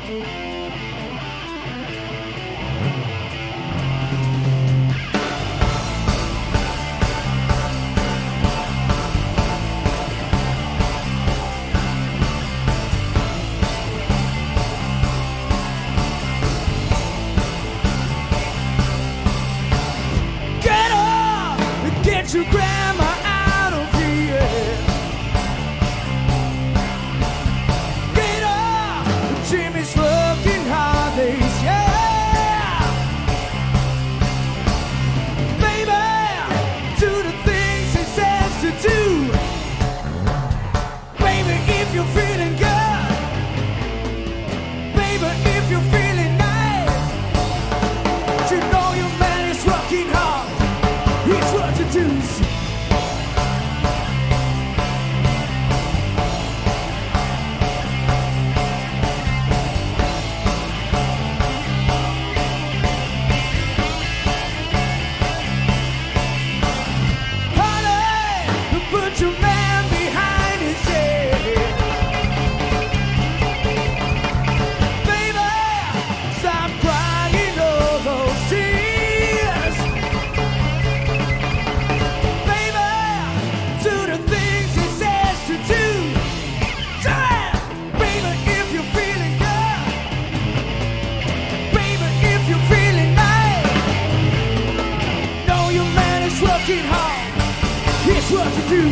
Get your grandma out of here. Get up, Jimmy's working holidays, yeah. Baby, do the things he says to do. Baby, if you're feeling good, baby, if you're feeling nice, you know your man is working hard. Here's what to do. Honey, put your man behind his head. Baby, stop crying all those tears. Do the things he says to do. Baby, if you're feeling good, baby, if you're feeling nice, know your man is working hard. Here's what to do.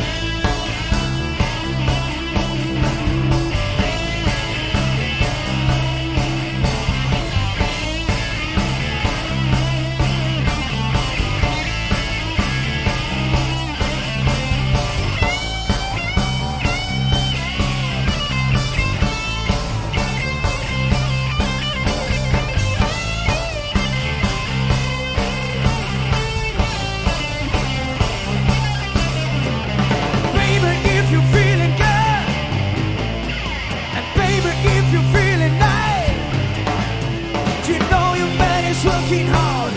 Working hard.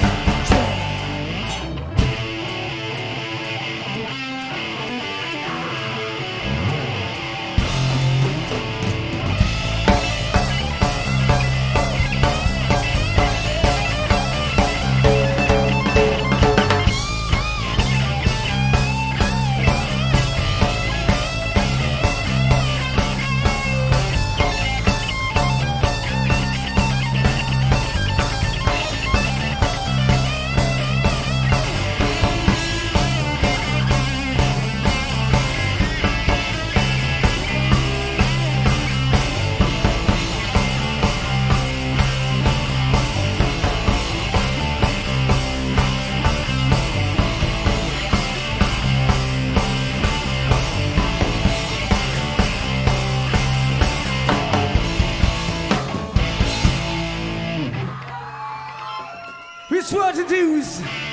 It's what to do.